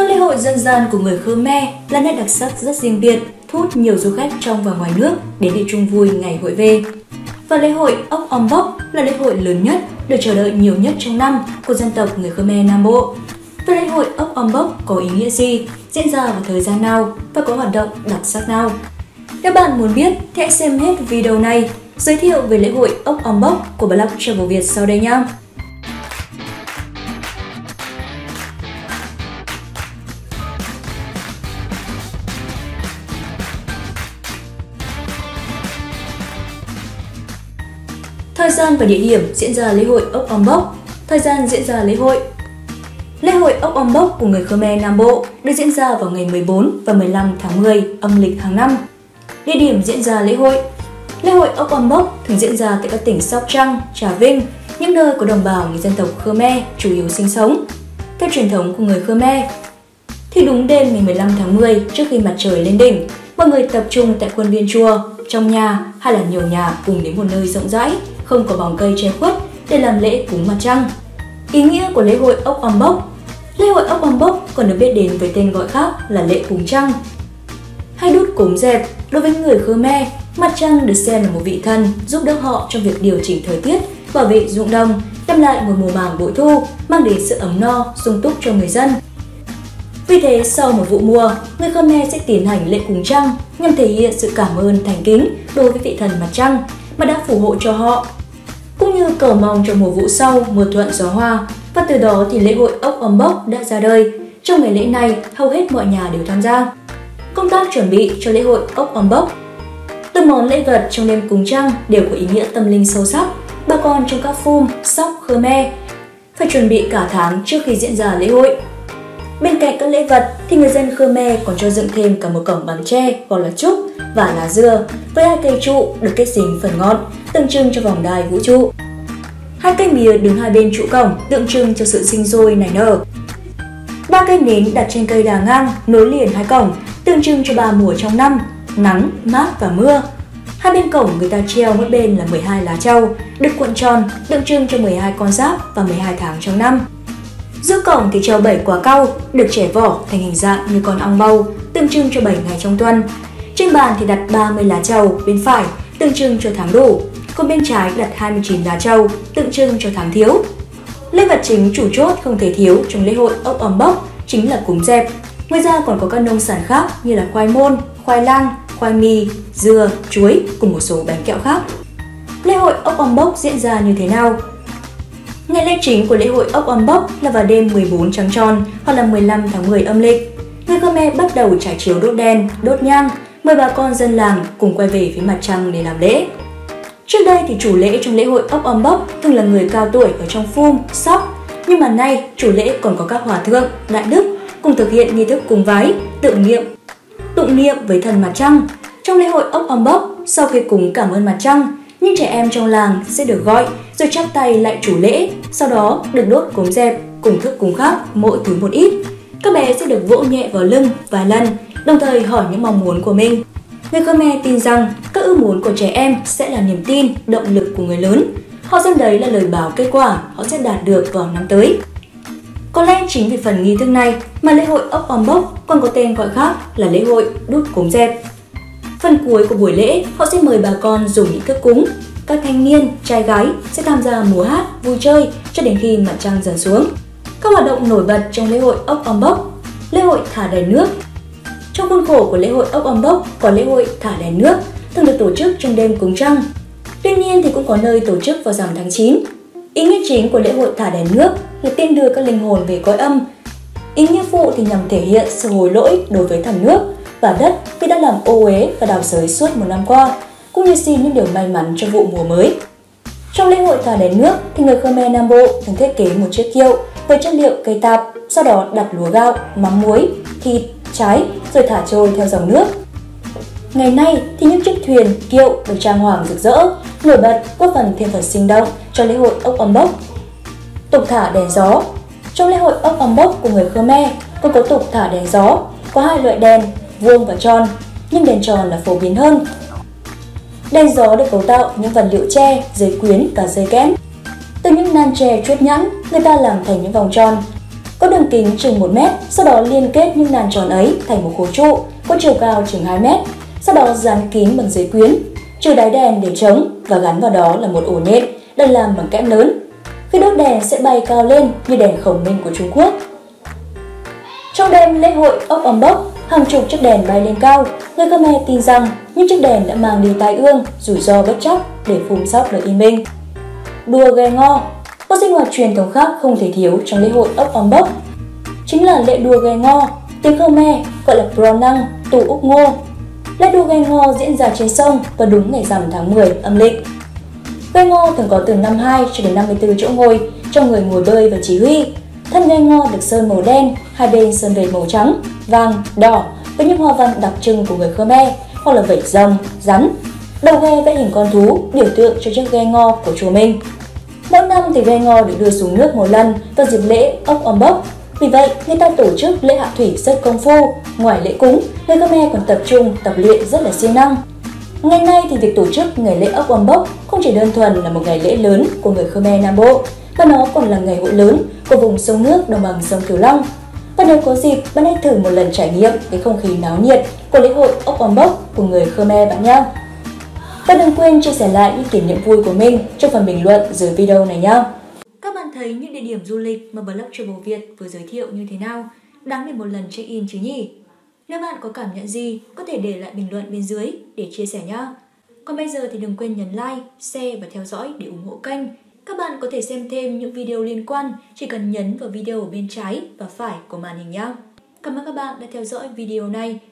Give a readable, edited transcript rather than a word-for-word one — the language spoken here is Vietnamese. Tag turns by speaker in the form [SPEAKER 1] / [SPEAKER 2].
[SPEAKER 1] lễ hội dân gian của người Khmer là nét đặc sắc rất riêng biệt, thu hút nhiều du khách trong và ngoài nước đến để chung vui ngày hội về. Và lễ hội ốc om bốc là lễ hội lớn nhất, được chờ đợi nhiều nhất trong năm của dân tộc người Khmer Nam Bộ. Và lễ hội ốc om bốc có ý nghĩa gì, diễn ra vào thời gian nào và có hoạt động đặc sắc nào? Nếu bạn muốn biết thì hãy xem hết video này giới thiệu về lễ hội ốc om bốc của blog Travel Việt sau đây nhé. Thời gian và địa điểm diễn ra lễ hội ốc om bốc. Thời gian diễn ra lễ hội. Lễ hội ốc om bốc của người Khmer Nam Bộ được diễn ra vào ngày 14 và 15 tháng 10 âm lịch hàng năm. Địa điểm diễn ra lễ hội. Lễ hội ốc om bốc thường diễn ra tại các tỉnh Sóc Trăng, Trà Vinh, những nơi có đồng bào người dân tộc Khmer chủ yếu sinh sống. Theo truyền thống của người Khmer, thì đúng đêm ngày 15 tháng 10 trước khi mặt trời lên đỉnh, mọi người tập trung tại khuôn viên chùa, trong nhà hay là nhiều nhà cùng đến một nơi rộng rãi, không có bóng cây che khuất để làm lễ cúng mặt trăng. Ý nghĩa của lễ hội ốc om bốc. Lễ hội ốc om bốc còn được biết đến với tên gọi khác là lễ cúng trăng hay đút cúng dẹp. Đối với người Khmer, mặt trăng được xem là một vị thần giúp đỡ họ trong việc điều chỉnh thời tiết, bảo vệ ruộng đồng, đem lại một mùa màng bội thu, mang đến sự ấm no, sung túc cho người dân. Vì thế, sau một vụ mùa, người Khmer sẽ tiến hành lễ cúng trăng nhằm thể hiện sự cảm ơn thành kính đối với vị thần mặt trăng mà đã phù hộ cho họ, cũng như cầu mong cho mùa vụ sau mưa thuận gió hoa. Và từ đó thì lễ hội ốc om bốc đã ra đời. Trong ngày lễ này, hầu hết mọi nhà đều tham gia công tác chuẩn bị cho lễ hội ốc om bốc. Từng món lễ vật trong đêm cúng trăng đều có ý nghĩa tâm linh sâu sắc. Bà con trong các phum, sóc, Khmer phải chuẩn bị cả tháng trước khi diễn ra lễ hội. Bên cạnh các lễ vật thì người dân Khmer còn cho dựng thêm cả một cổng bằng tre gọi là trúc và lá dừa với 2 cây trụ được kết dính phần ngọn tượng trưng cho vòng đai vũ trụ. 2 cây mía đứng hai bên trụ cổng tượng trưng cho sự sinh sôi nảy nở. 3 cây nến đặt trên cây đà ngang nối liền 2 cổng tượng trưng cho 3 mùa trong năm: nắng, mát và mưa. Hai bên cổng người ta treo mỗi bên là 12 lá trâu được cuộn tròn tượng trưng cho 12 con giáp và 12 tháng trong năm. Giữa cổng thì treo 7 quả cau được chẻ vỏ thành hình dạng như con ong bầu tượng trưng cho 7 ngày trong tuần. Trên bàn thì đặt 30 lá trầu bên phải tượng trưng cho tháng đủ, còn bên trái đặt 29 lá trầu tượng trưng cho tháng thiếu. Lễ vật chính chủ chốt không thể thiếu trong lễ hội ốc om bốc chính là cúng dẹp. Ngoài ra còn có các nông sản khác như là khoai môn, khoai lang, khoai mì, dừa, chuối cùng một số bánh kẹo khác. Lễ hội ốc om bốc diễn ra như thế nào? Ngày lễ chính của lễ hội ốc om bốc là vào đêm 14 trăng tròn hoặc là 15 tháng 10 âm lịch. Người Khmer bắt đầu trải chiếu đốt đèn, đốt nhang, mời bà con dân làng cùng quay về với mặt trăng để làm lễ. Trước đây thì chủ lễ trong lễ hội ốc om bốc thường là người cao tuổi ở trong phum, sóc, nhưng mà nay chủ lễ còn có các hòa thượng, đại đức cùng thực hiện nghi thức cúng vái, tụng niệm với thần mặt trăng. Trong lễ hội ốc om bốc, sau khi cúng cảm ơn mặt trăng, những trẻ em trong làng sẽ được gọi rồi chắp tay lại chủ lễ, sau đó được đốt cúng dẹp cùng thức cúng khác mỗi thứ một ít. Các bé sẽ được vỗ nhẹ vào lưng vài lần, đồng thời hỏi những mong muốn của mình. Người Khmer tin rằng các ước muốn của trẻ em sẽ là niềm tin, động lực của người lớn. Họ xem đấy là lời báo kết quả họ sẽ đạt được vào năm tới. Có lẽ chính vì phần nghi thức này mà lễ hội ốc om bốc còn có tên gọi khác là lễ hội đút cúng dẹp. Phần cuối của buổi lễ, họ sẽ mời bà con dùng những thức cúng. Các thanh niên, trai gái sẽ tham gia múa hát, vui chơi cho đến khi mặt trăng dần xuống. Các hoạt động nổi bật trong lễ hội ốc om bốc. Lễ hội thả đèn nước. Trong khuôn khổ của lễ hội ốc om bốc có lễ hội thả đèn nước thường được tổ chức trong đêm cúng trăng. Tuy nhiên thì cũng có nơi tổ chức vào rằm tháng 9. Ý nghĩa chính của lễ hội thả đèn nước là tiên đưa các linh hồn về cõi âm. Ý nghĩa phụ thì nhằm thể hiện sự hối lỗi đối với thần nước và đất vì đã làm ô uế và đào xới suốt một năm qua, cũng như xin những điều may mắn cho vụ mùa mới. Trong lễ hội thả đèn nước thì người Khmer Nam Bộ thường thiết kế một chiếc kiệu với chất liệu cây tạp, sau đó đặt lúa gạo, mắm muối, thịt, trái rồi thả trôi theo dòng nước. Ngày nay thì những chiếc thuyền, kiệu được trang hoàng rực rỡ, nổi bật góp phần thêm phần sinh động cho lễ hội ốc om bốc. Tục thả đèn gió. Trong lễ hội ốc om bốc của người Khmer còn có tục thả đèn gió, có 2 loại đèn, vuông và tròn, nhưng đèn tròn là phổ biến hơn. Đèn gió được cấu tạo những vật liệu tre, giấy quyến và dây kẽm. Từ những nan tre chuốt nhẵn, người ta làm thành những vòng tròn. có đường kính chừng 1 mét, sau đó liên kết những nàn tròn ấy thành một khối trụ có chiều cao chừng 2 mét, sau đó dán kín bằng giấy quyến, trừ đáy đèn để chống và gắn vào đó là một ổ nhện được làm bằng kẽm lớn. Khi đốt đèn sẽ bay cao lên như đèn khổng minh của Trung Quốc. Trong đêm lễ hội ốc âm bốc, hàng chục chiếc đèn bay lên cao. Người Khmer tin rằng những chiếc đèn đã mang đi tai ương, rủi ro bất trắc để phum sóc lời yên minh. Đua ghe ngò, một sinh hoạt truyền thống khác không thể thiếu trong lễ hội ốc âm bốc chính là lễ đua ghe ngò, tiếng Khmer gọi là Pronang Tu Úc Ngô. Lễ đua ghe ngò diễn ra trên sông vào đúng ngày rằm tháng 10 âm lịch. Ghe ngò thường có từ 52 cho đến 54 chỗ ngồi cho người ngồi bơi và chỉ huy. Thân ghe ngò được sơn màu đen, hai bên sơn vẩy màu trắng, vàng, đỏ với những hoa văn đặc trưng của người Khmer hoặc là vẩy rồng, rắn. Đầu ghe vẽ hình con thú biểu tượng cho chiếc ghe ngò của chùa mình. Mỗi năm thì ghe ngò được đưa xuống nước một lần vào dịp lễ ốc âm bốc. Vì vậy, người ta tổ chức lễ hạ thủy rất công phu. Ngoài lễ cúng, người Khmer còn tập trung tập luyện rất là siêng năng. Ngày nay thì việc tổ chức ngày lễ ốc âm bốc không chỉ đơn thuần là một ngày lễ lớn của người Khmer Nam Bộ, mà nó còn là ngày hội lớn của vùng sông nước đồng bằng sông Cửu Long. Và nếu có dịp, bạn hãy thử một lần trải nghiệm cái không khí náo nhiệt của lễ hội ốc âm bốc của người Khmer bạn nhé. Và đừng quên chia sẻ lại những kỷ niệm vui của mình trong phần bình luận dưới video này nhé. Các bạn thấy những địa điểm du lịch mà Blog Travel Việt vừa giới thiệu như thế nào? Đáng để một lần check-in chứ nhỉ? Nếu bạn có cảm nhận gì, có thể để lại bình luận bên dưới để chia sẻ nhé. Còn bây giờ thì đừng quên nhấn like, share và theo dõi để ủng hộ kênh. Các bạn có thể xem thêm những video liên quan, chỉ cần nhấn vào video ở bên trái và phải của màn hình nhé. Cảm ơn các bạn đã theo dõi video này